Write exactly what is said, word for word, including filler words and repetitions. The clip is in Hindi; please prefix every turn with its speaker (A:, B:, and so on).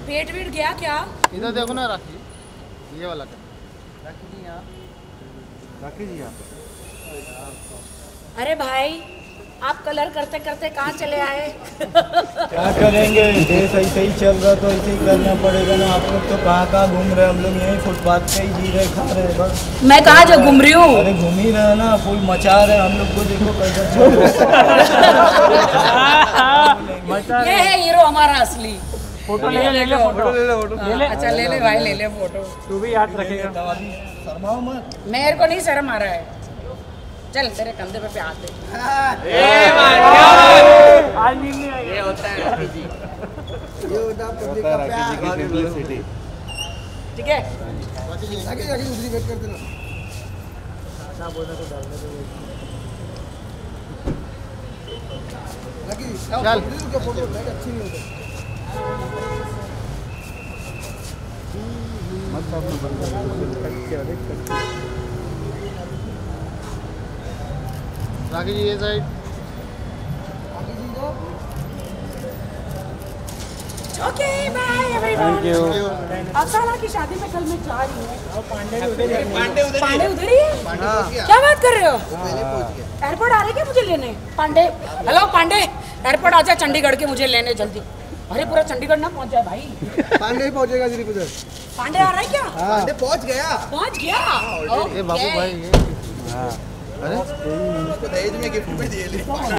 A: पेट वेट गया क्या?
B: इधर देखो ना राखी, ये वाला कर। राखी जी यहाँ, राखी जी यहाँ।
A: अरे भाई आप कलर करते करते कहाँ चले आए?
C: क्या करेंगे, देश ऐसे ही चल रहा तो ऐसे ही करना पड़ेगा ना। आप लोग तो कहाँ कहाँ घूम रहे, हम लोग यहीं फुटपाथ पे ही जी रहे, खा रहे बस।
A: मैं कहाँ जो घूम रही हूँ?
C: अरे घूम ही रहे ना, फुल मचा रहे हम लोग को, देखो कैसा चल रहा
A: ये है हीरो हमारा असली।
D: फोटो ले ले ले फोटो ले ले फोटो
A: हाँ, अच्छा ले ले भाई ले ले फोटो।
D: तू भी याद रखेगा।
C: शर्माओ मत।
A: मेरे को नहीं शर्म आ रहा है। चल तेरे कंधे पे पे हाथ दे।
D: ये होता है राखी जी,
C: ये होता है पब्लिक का प्यार।
A: ठीक है
C: राखी राखी दूसरी वेट कर देना।
B: चल
C: फोटो अच्छी नहीं होती।
B: राखी जी ये साइड।
A: Okay bye everyone.
D: Thank you.
A: Afsana की शादी में कल मैं जा रही हूँ।
C: पांडे उधर ही
A: पांडे उधर ही है? क्या बात कर रहे हो? एयरपोर्ट आ रहे क्या मुझे लेने? पांडे हेलो पांडे, एयरपोर्ट आजा चंडीगढ़ के मुझे लेने जल्दी। अरे पूरा चंडीगढ़ ना पहुंच जाए भाई।
C: पांडे ही पहुंचेगा सिर्फ उधर।
A: पांडे आ रहा है क्या?
C: पांडे पहुंच गया।
A: पहुंच गया।
B: ये बाबू भाई ये।
C: अरे उसको दहेज में गिफ्ट में दिए।